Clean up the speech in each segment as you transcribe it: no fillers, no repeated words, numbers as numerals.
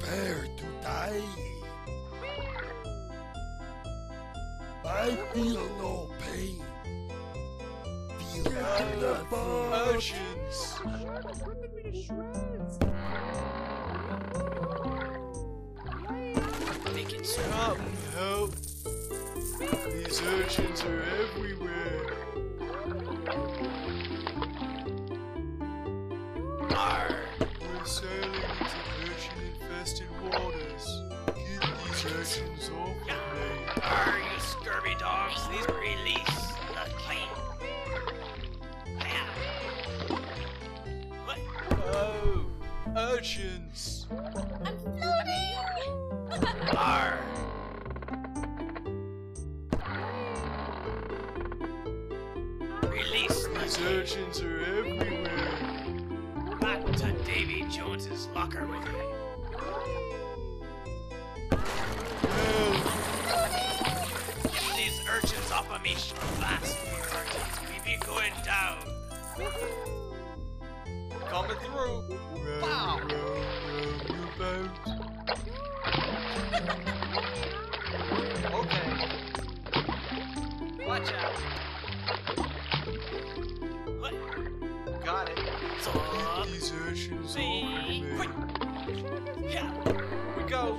Prepare to die. I feel no pain. Feel nothing. Urchins! Make it so. Come help! These urchins are everywhere. Arr! We're sailing into urchin-infested waters. Get these urchins off of me. Arr, you scurvy dogs! These release the king! What? Oh, urchins! I'm floating! Arr! Release the These king! urchins are everywhere. Back to Davy Jones's locker with you. Help! Get these urchins off of me, fast, we be going down. Coming through! Wow. Row your boat. Okay. Watch out. What? Got it. So, Get these urchins off of quick. me. Yeah. Here we go.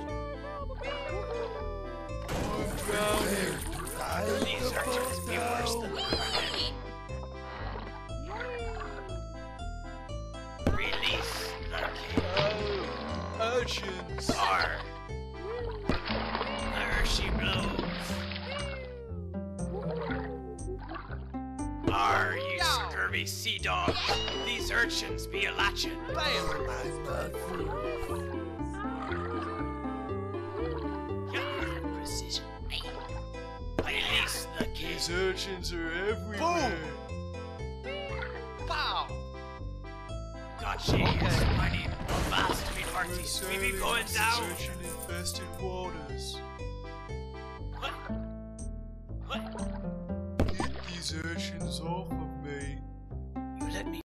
I'm drowning. Prepare to die. These urchins be worse than the Kraken. Release the king. Oh, urchins. Arr. There she blows. Arr, you scurvy sea dog. These urchins be a latchin'. Bam! I'm not through. Yeah, precision. Release the king. These urchins are everywhere. Pow! God, she is mighty fast, we We're hearties. We be sailing going into down. urchin-infested waters. What? What? Get these urchins off